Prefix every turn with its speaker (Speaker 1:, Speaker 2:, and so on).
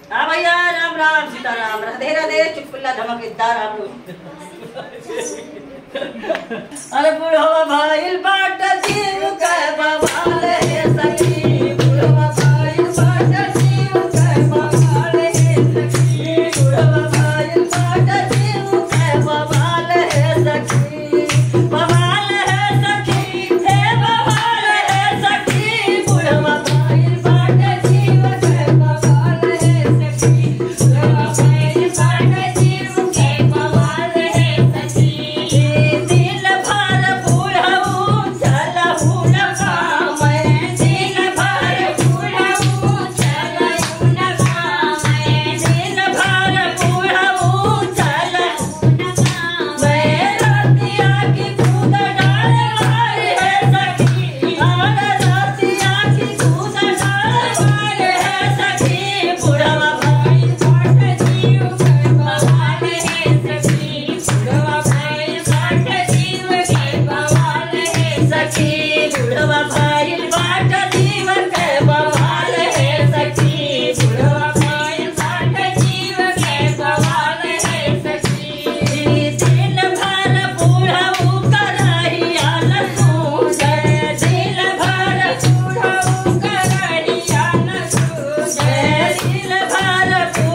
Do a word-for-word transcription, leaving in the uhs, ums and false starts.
Speaker 1: हाँ भैया, राम राम सीताराम, राधे राधे, चुटकुल्ला धमाकेदार आप लोग। अरे बुढ़वा भाईल बाट जीव के बवाल है सखी, बुढ़वा भाईल बाट जीव के बवाल है सखी, बुढ़वा भाईल बाट जीव के बवाल है सखी, बवाल है सखी, हे बवाल है सखी, बुढ़वा भाईल बाट जीव के बवाल है सखी, बुढ़वा भाईल बाट जीव के बवाल है सखी। दिन भर बुढ़ऊ चलहु न गामै, दिन भर बुढ़ऊ चलहु न गामै, दिन भर बुढ़ऊ चलहु न गामै, रतिया की कूद डाल मार है सखी, और रतिया की कूद डाल मार है सखी, बुढ़वा भाईल बाट जीव के बवाल है सखी, बुढ़वा भाईल बाट जीव के बवाल है सखी, बुढ़वा भाईल बाट जीव के बवाल है सखी, बुढ़वा भाईल बाट जीव के बवाल है सखी। दिन भर बुढ़ऊ करहिया न सूझे, दिन भर बुढ़ऊ करहिया न सूझे, दिन भर